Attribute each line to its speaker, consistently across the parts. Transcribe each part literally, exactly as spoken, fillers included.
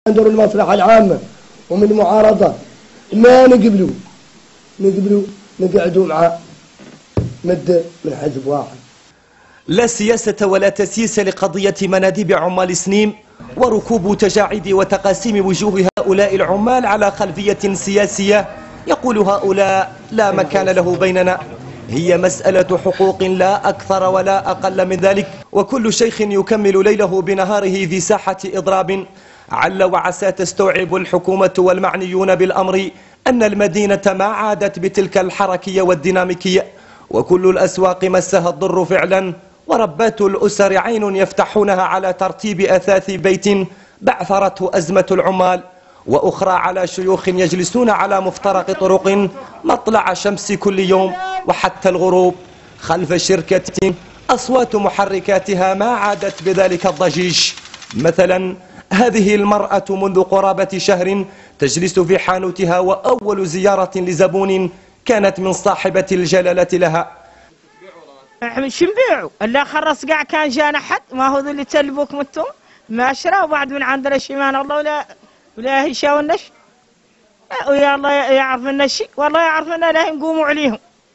Speaker 1: ندور المصلحة العامة ومن المعارضة ما نقبلوا نقبلوا نقعدوا مع مد من حزب واحد.
Speaker 2: لا سياسة ولا تسييس لقضية مناديب عمال سنيم وركوب تجاعيد وتقاسيم وجوه هؤلاء العمال على خلفية سياسية يقول هؤلاء لا مكان له بيننا. هي مسألة حقوق لا أكثر ولا أقل من ذلك، وكل شيخ يكمل ليله بنهاره ذي ساحة إضراب. عل وعسى تستوعب الحكومة والمعنيون بالأمر أن المدينة ما عادت بتلك الحركية والديناميكية، وكل الأسواق مسها الضر فعلا، وربات الأسر عين يفتحونها على ترتيب أثاث بيت بعثرته أزمة العمال، وأخرى على شيوخ يجلسون على مفترق طرق مطلع شمس كل يوم وحتى الغروب خلف شركة أصوات محركاتها ما عادت بذلك الضجيج. مثلا هذه المرأة منذ قرابة شهر تجلس في حانوتها، وأول زيارة لزبون كانت من صاحبة الجلالة لها.
Speaker 3: شو نبيعوا؟ اللي خرص قاع كان جانا حد ما هو اللي تلبوك متو ما شرى، وبعد من عندنا شيمان الله ولا ولا هيشاو النش ويا الله يعرف النشي والله يعرفنا لا نقوموا عليهم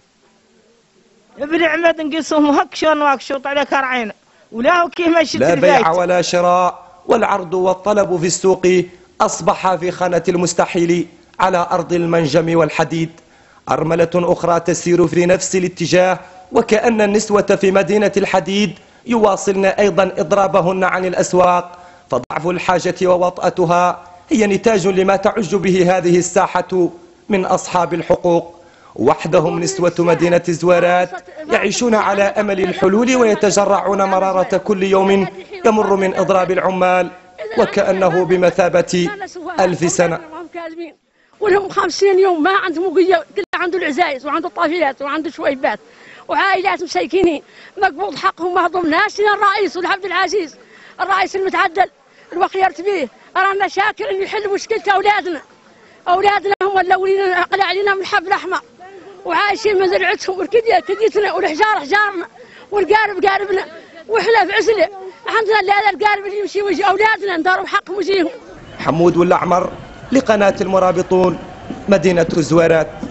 Speaker 3: بالعمد نقيسهم هك شلون واكشوط على كرعينا ولا هو كيف مشيت.
Speaker 2: لا بيع ولا شراء، والعرض والطلب في السوق أصبح في خانة المستحيل على أرض المنجم والحديد. أرملة أخرى تسير في نفس الاتجاه، وكأن النسوة في مدينة الحديد يواصلن أيضا إضرابهن عن الأسواق، فضعف الحاجة ووطأتها هي نتاج لما تعج به هذه الساحة من أصحاب الحقوق. وحدهم نسوة مدينة الزوارات يعيشون على أمل الحلول، ويتجرعون مرارة كل يوم يمر من إضراب العمال، وكأنه بمثابة ألف سنة.
Speaker 4: ولهم خمسين يوم ما عندهم وقية، كله عنده العزايز وعنده الطافيات وعنده شويبات وعائلات مسيكينين مقبوض حقهم مهضوم. ناسنا الرئيس والعبد العزيز الرئيس المتعدل الوخيرت به رانا شاكر انه يحل مشكلة اولادنا. اولادنا هم الاولين قلع علينا من الحبل الاحمر وعايشين من زرعتهم والكديه كديتنا والحجار حجارنا والقارب قاربنا وحلا في عسله. عندنا لا القارب اللي يمشي ويجي اولادنا نداروا حقهم وجيهم.
Speaker 2: حمود والأعمر لقناة المرابطون، مدينة الزوارات.